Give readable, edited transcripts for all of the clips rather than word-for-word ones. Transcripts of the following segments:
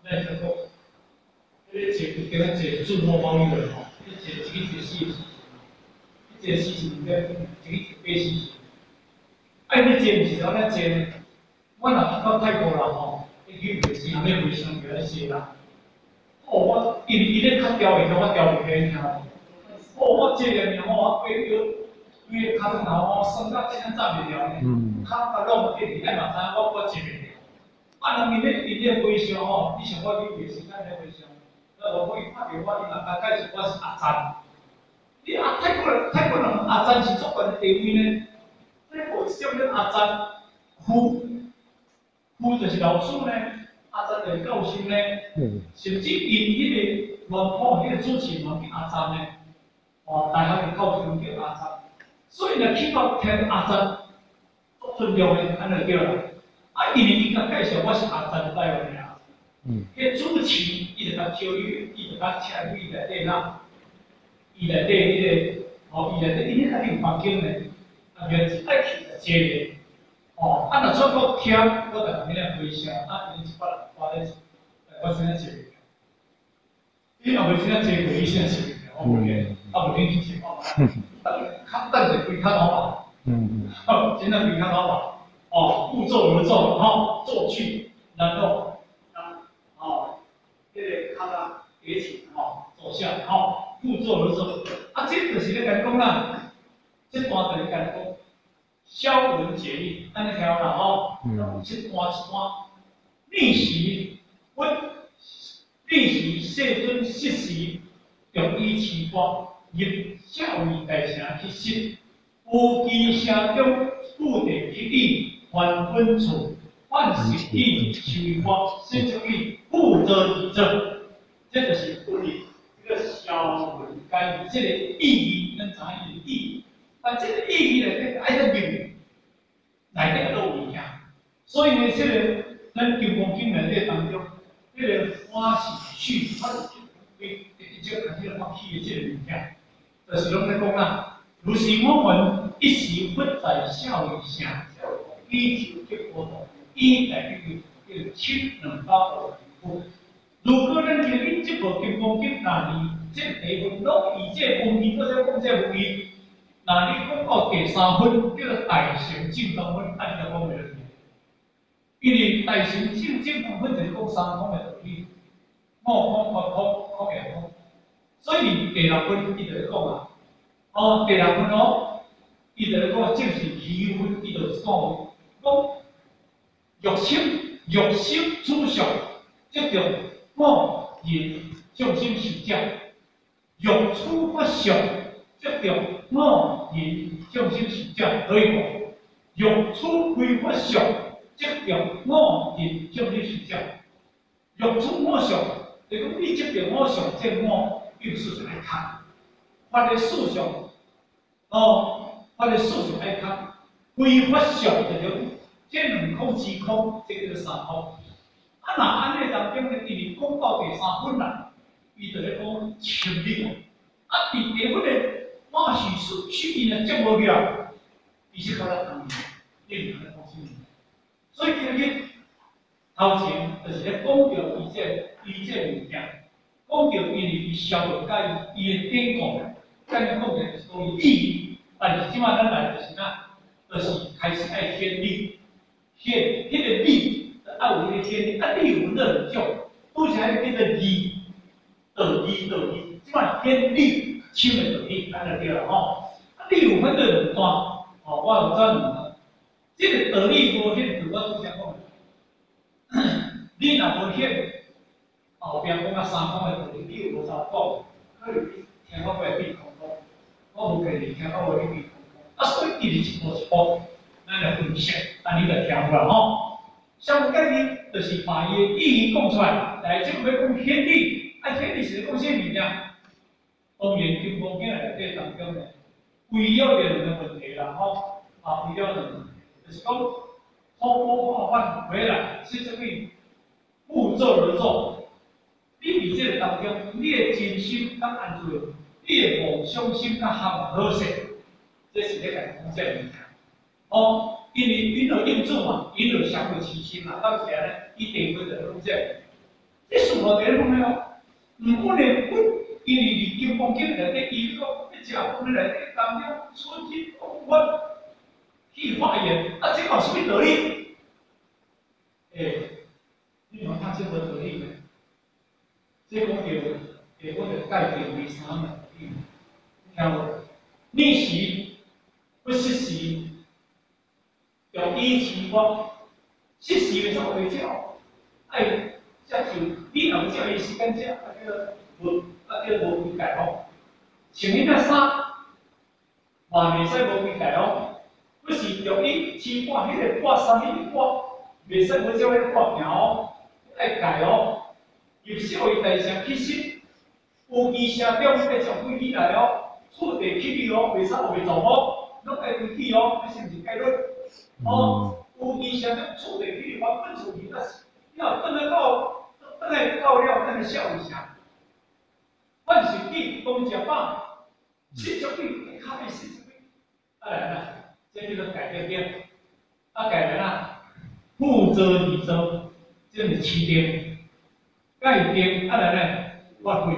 那叫做，跟咱做自贸贸易的吼，一个4个4个一个事情跟一个8事情。啊，你做毋是安尼做呢？我若去到泰国啦吼，去袂是安尼回商叫咱踅啦。哦，我伊咧较调的，我调袂起听。哦，我这个吼，我规个骹头吼，酸到真正站袂了呢。骹甲拢无紧，爱嘛知我坐袂了。啊，人伊咧回商吼，你像我去袂是咱咧回商，我伊拍电话，伊若甲介绍我是阿赞。你泰国人阿赞是作悬的地位呢？泰国少年阿赞，夫就是老师呢。阿赞就是教授呢，甚至因迄个文化迄个主持人叫阿赞呢，哦，大学的教授叫阿赞，所以呢，去到听阿赞，足尊重的，安尼对啦。啊，因为伊甲介绍我是阿赞台湾人，迄主持伊就甲教育，伊就甲请伊内底啦，伊内底迄个，哦，伊内底伊内底有房间呢，啊，原是爱去就坐咧。哦，啊，若出国听，我就甲你来回声，啊，因一般人我咧，我先坐袂了。你若袂先坐过，伊先坐袂了，我无咧，啊，无你去坐我嘛，等者规骹老板，真正规骹老板，哦，步骤而做，吼，做去，然后，哦，迄个骹仔叠起，吼，坐下，吼，步骤而做，啊，这就是咧甲讲啦，这段就是甲讲。消文解义，安尼条啦吼，一段一段，历史世尊失时，用以持国，入教育大城去实，有机城中固定一理，还本处，换实义，修法，先就义，负责理政，这就是不理这个消文解义，这个意义，咱知影意义。但这个意义呢，爱得明，内底都有影响。所以呢，这个咱金刚经内底当中，这个欢喜趣，它一直开始发起的这个物件，就是拢在讲啦。如是我闻一时不在孝义下，以求结果道，以来叫七两八五。如果咱今日这部金刚经那里，这地方拢以这文义，或者讲这文义。那你讲到第3分，叫做大乘正当分，按照讲袂落去。因为大乘正当分就是讲三空的道理，我空、空空、空也空。所以第6分伊就咧讲啊，第6分哦，伊就咧讲正是离分，伊就是讲欲心主上，即着我言众生实教，欲处法上。即着我言众生实教可以无？欲处非法上，即着我言众生实教。欲处我上，就讲你即着我上，即我用事实来看。法的事上，法的事上爱看。非法上就讲这2空之空，即叫做3空。啊，那安尼当中呢，因为讲到第3分啦，伊就咧讲清理啊，第1分呢。我是因的接无了，伊是靠咱当面，你唔通放心。所以今日头前就是咧讲到伊这物件，讲到因为伊消化解伊的典故，咱讲的就是讲伊意义。但是即摆咱来就是哪，就是开始爱显理，显迄个理，爱有迄个显理，啊理有两种，拄是爱迄个理，道理，即摆显理。深的道理，安就对了吼。啊，你有分做2段，我有做2段。这个道理无显，就我拄则讲你若无显，后边讲3空的道理，你有无啥讲？可能你听我话变空空，我无计你听我话你变空空。啊，所以伊是一步一步，咱来分析，啊，你就听有啦吼。相解呢，就是把伊的意义讲出来，来即要讲显理，啊，显理是讲啥物件？当然，金刚经内底当中呢，围绕着2个问题啦，吼，围绕着就是讲通过化换回来，是这个步骤而做。你伫这个当中，你的真心甲安全，你的梦想心甲好势，这是咧甲讲这物件。因为因着因主嘛，因着相互齐心嘛，到时咧，伊地方就讲这。 这是我地方的哦。唔可能阮因为离金光景内底，伊讲要食饭内底当中出去我去发言，啊，这有什么道理？你讲他这个道理呢？这讲我着改变为啥呢？听无？逆时不失时，要依情况，失时的时候会照，哎。接受你若有照伊时间食，叫无规矩哦。穿迄件衫，嘛袂使无规矩哦。不是着伊穿半迄个半衫，迄个半袂使无照迄个半条哦，爱改哦。由小伊大声起身，有医生了要照规矩来哦，厝地起你哦，袂使有袂做哦，拢爱规矩哦，这是毋是概论？哦，有医生了厝地起你，原本厝地要等来到了咱个笑一下，阮是比讲食饱，四足比较比四足比，啊来啦，这叫做改变变，啊改变啦，负责理责，这是起点，改变啊来来发挥，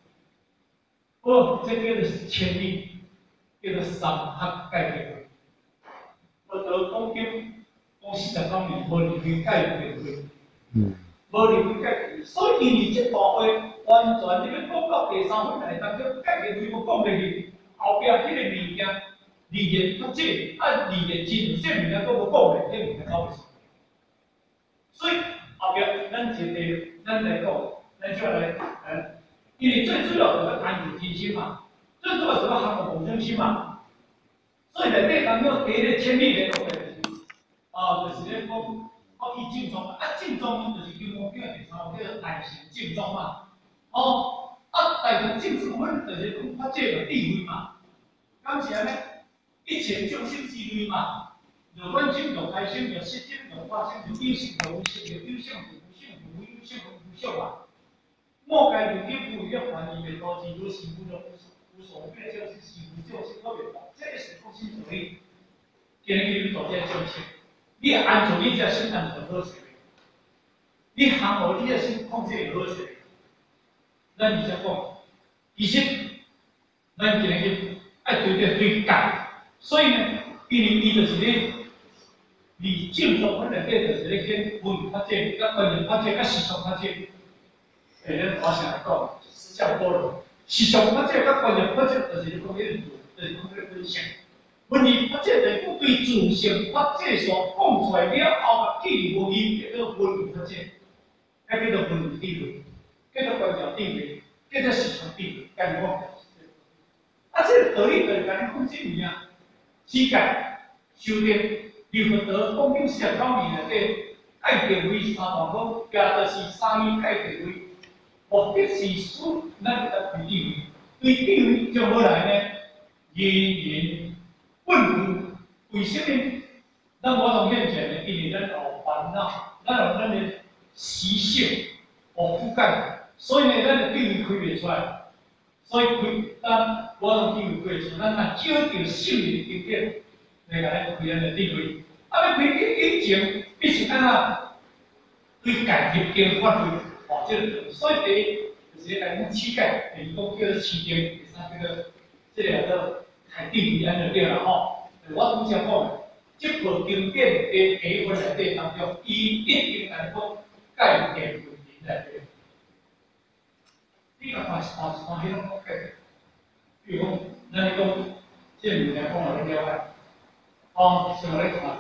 这叫做千里，叫做三合改变，我得讲经讲49年，无离开改变过。无离开解决，所以因为这段话完全你要讲到第三份内当中，解决对我讲袂去，后壁迄个物件利益发展，啊利益真，这物件都无讲袂，这物件走袂出。所以后壁咱来讲，咱就来因为最主要就是安全中心嘛，最主要是要航空中心嘛，所以内底当中第一个千里来讲的就是咧讲。去正宗正宗就是金光景第三个叫大成正宗嘛。大成正宗，阮就是讲发展个地位嘛。敢是安尼？一切众生之类嘛。就阮心就开心，就失心就发心，就有性就无性，就有性就无性，就无有性就无性嘛。莫该如今不一样，还以为高级有幸福就无所谓，就是幸福就是特别好，这是中心主义。今日去做这种事。你安全，你才心安全好势；你行好，你才心控制好势。咱而且讲，其实咱今日爱对改，所以呢，因为伊就是咧，离正宗本内底就是咧跟文化发展、甲观念发展、甲思想发展。咱话成来讲，思想多了，思想发展、甲观念发展，就是咧讲迄个，就是讲迄个分享。文艺发展就是讲对自性发展所讲出来了后，既然无义，叫做文艺发展，还叫做文艺地位，叫做官僚地位，叫做市场地位，甲你讲。这个道理就是甲你讲这物啊。世界修炼刘福德讲经49年内底，爱定位三大科，也就是三义爱定位，目的是使咱个对地位，对地位怎么来呢？言问句，为什么咱无同现前呢？因为咱有烦恼，咱有咱的习性和覆盖，所以呢，咱的地位开袂出来。所以咱无同地位开出，咱若少着性命经验来甲咱开咱的地位。要开以前，必须安怎对家己经发挥，这个所以第一就是来讲乞丐，第二讲叫做起点，第三叫做这个叫开地位安就对了吼。我拄则讲，这部经典的下文内底当中，伊一定来讲概念问题内底。你甲看迄种讲概念，比如讲，咱咧讲这物件讲互你了解，先互你看。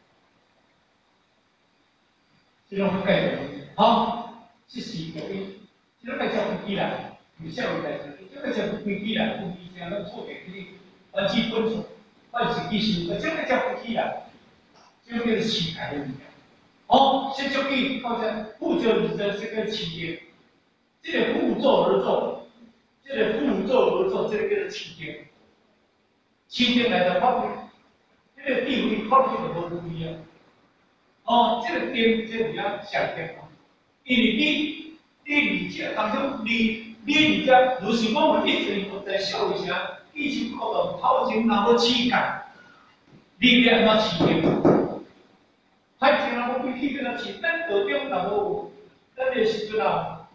这种概念，这是属于，这种概念飞机啦，有效的概念，这个叫飞机啦，飞机这样咱错给你，基本上，是技术，这个叫飞机啦，这个叫起开的物件。先就给好像负责你的这个起点，这个辅助而做，这个辅助而做，这个叫做起点。起点来的发挥，这个地位发挥就无不一样。这个点这比较强点嘛，因为你理解当中，你理解，就是我们一直在笑一下，以前讲到头前那么起干，你要安怎起点？海前那么规矩跟他起，咱道中那么，咱的时阵啊，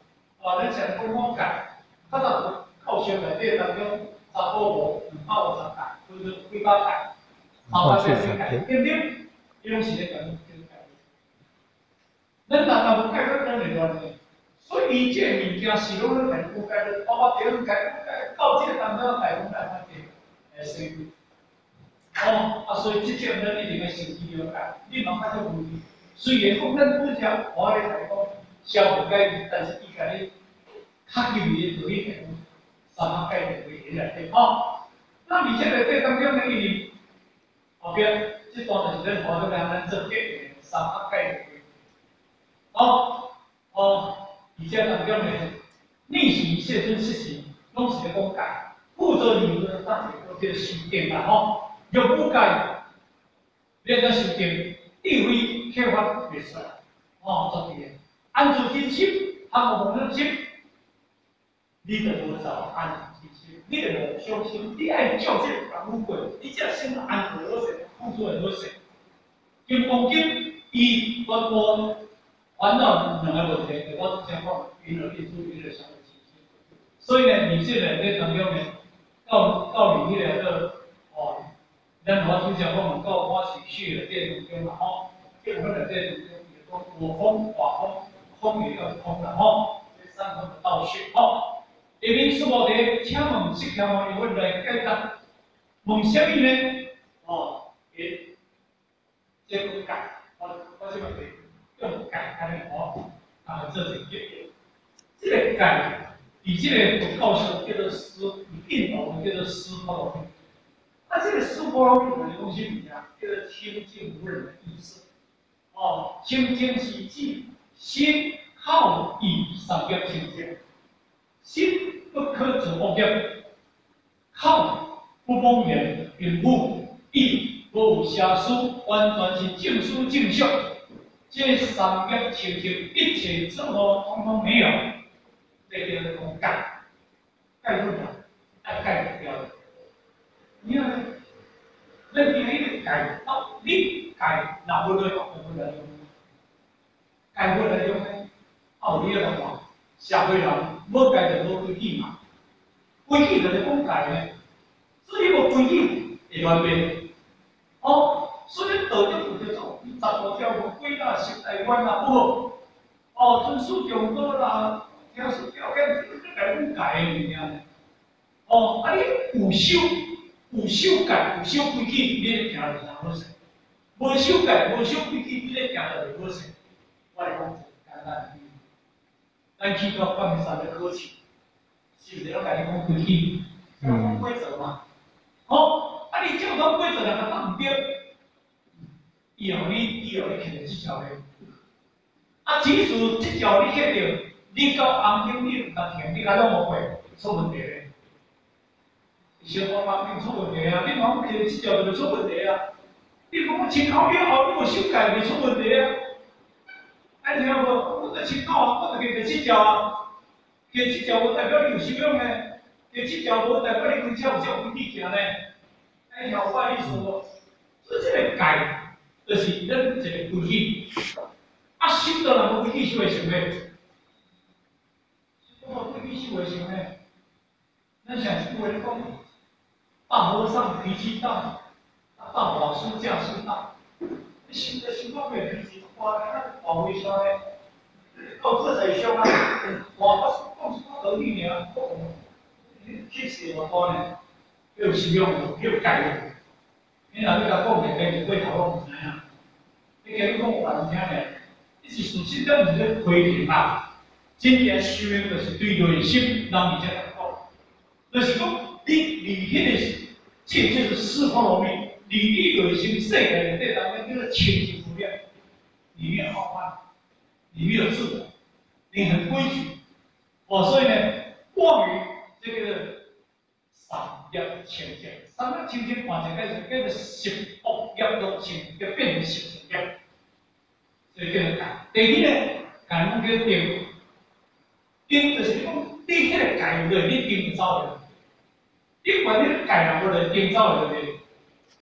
咱像讲讲改，较早教室内底当中查甫无250改，或者几百改，300改，对不对？伊拢是咧讲改。咱大部改到讲袂乱的，所以伊这物件是拢咧讲改，包括点改，到这当中改讲改发展，生。所以这点咱一定要先去了解，你茫较少问题。虽然讲咱本条我咧来讲消费概但是伊甲你较入去就去讲300概念为原来那而且咧当中呢，因为后边这段就是咱话咱咱做结300概念为而且当中呢，逆行现身事情拢是咧讲改，负责任的大体都是修订啦若不改，你个修订地位开发袂出来，作弊个。按住真心，无能心，你就无走按住真心，你就无相信，你爱照这功夫过，你才先安好势，付出很多势。金黄金伊全部烦恼两个问题，我之前讲，娱乐艺术、娱乐消费信息。所以呢，你这个在当中呢，到你迄个咱我之前讲到我是去了这当中啦结婚了这当中，也讲我风、瓦风、风也要空啦这3风的道学下面师傅的请问10条问题来解答，问什么呢？这个改，我这个用改安尼这是这个改，以这个告诉叫做印度叫做斯波罗蜜。这个斯波罗蜜的东西里啊，叫做清净无染的意思。清净是指心好意3业清净，心不可自恶业，好不妄言并无意无有邪思，完全是正思正想。这3业清净，一切之后统统没有，这叫做改，改不了，爱改不掉的。你看，咱今日改你改，哪不来用？不来用？改不来用呢？你个话，社会人要改就无规矩嘛，规矩就是讲改呢，所以无规矩会乱变。所以道德有叫做15条无规啦，食台湾啦，遵守中国啦，听说条件，这改不改的物件呢？你有修改，有修规矩，你行就好势；无修改，无修规矩，你行就袂好势。我来讲简单的，咱去到半山的考试，是不是要甲你讲规矩？讲规则嘛。你照讲规则若甲打唔对，以后你刻着这条嘞。即使这条你刻着，你到红灯你唔当停，你甲拢无过，出问题嘞。小方方面出问题你往刻这条就出问题你讲我前口以后你无修改，袂出问题听无？我在前口我就刻这条刻这条无代表你有修养呢，刻这条无代表你开车有照规矩行呢。听有我意思无？所以这个改，就是咱一个规矩。修到人无规矩修会成咩？修到规矩修会成咩？咱上次话咧讲，大和尚脾气大，大法师架势大。你修到袂脾气大，大为啥呢？到这才凶我讲是道理尔，其实我讲呢，要修养，要改。你若你甲讲袂改，就过头我唔知影。你甲你讲我唔听咧。你是事实咱毋是咧批评真正修养就是对内心，人而才讲，就是讲你离迄个境界是斯波罗蜜，离你内心世界内底当中叫做清净无量，里面好宽，里面有自我，你很规矩。所以呢，过于这个3业清净，3业清净换成叫做十恶业都清，要变成十净业。所以叫做改。第二呢，改讲叫定，定就是讲你迄个改落，你定走了。你管你改人无来定走了，